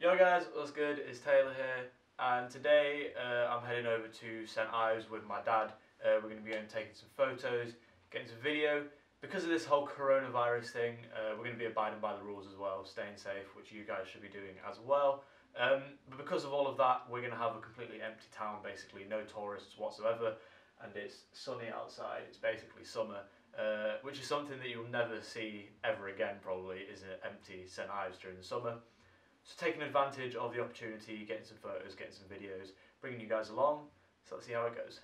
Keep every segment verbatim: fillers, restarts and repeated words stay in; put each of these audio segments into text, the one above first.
Yo guys, what's good? It's Taylor here, and today uh, I'm heading over to Saint Ives with my dad. Uh, we're going to be going taking some photos, getting some video. Because of this whole coronavirus thing, uh, we're going to be abiding by the rules as well, staying safe, which you guys should be doing as well. Um, but because of all of that, we're going to have a completely empty town, basically, no tourists whatsoever, and it's sunny outside. It's basically summer, uh, which is something that you'll never see ever again, probably, is an empty Saint Ives during the summer. So taking advantage of the opportunity, getting some photos, getting some videos, bringing you guys along. So let's see how it goes.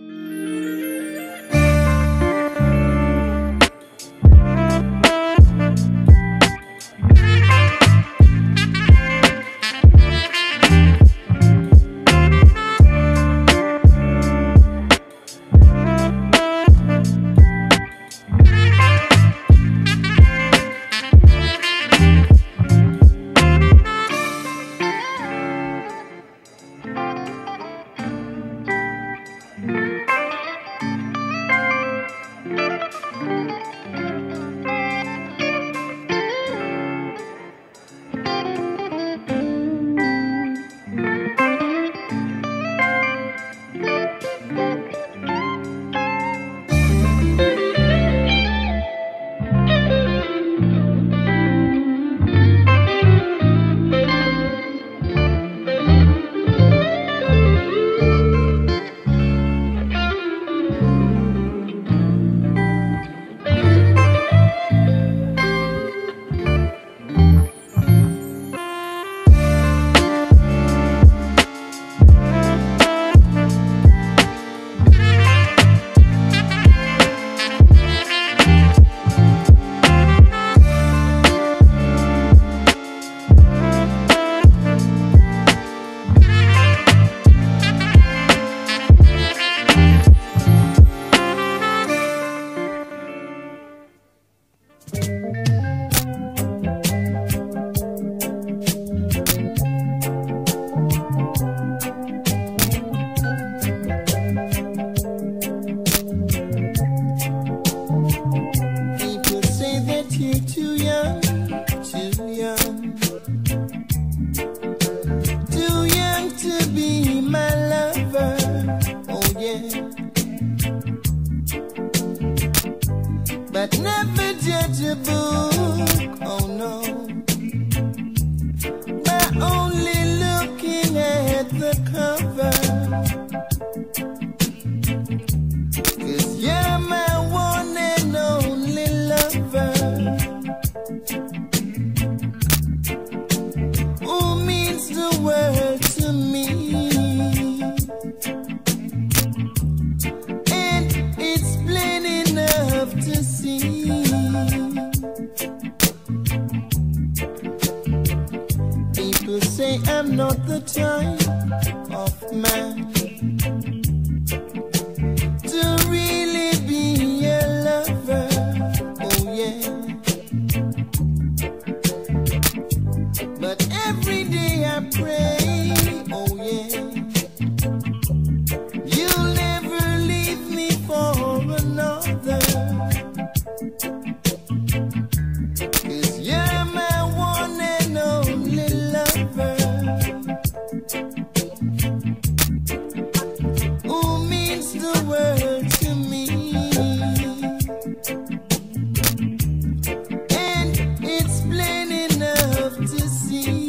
But never judge a book, oh no, by only looking at the cover. 'Cause you're my one and only lover, who means the world to me. To see, people say I'm not the type of man to really be a lover, oh yeah. But every day I pray, oh yeah, you'll never leave me for another. 'Cause you're my one and only lover, who means the world to me. And it's plain enough to see.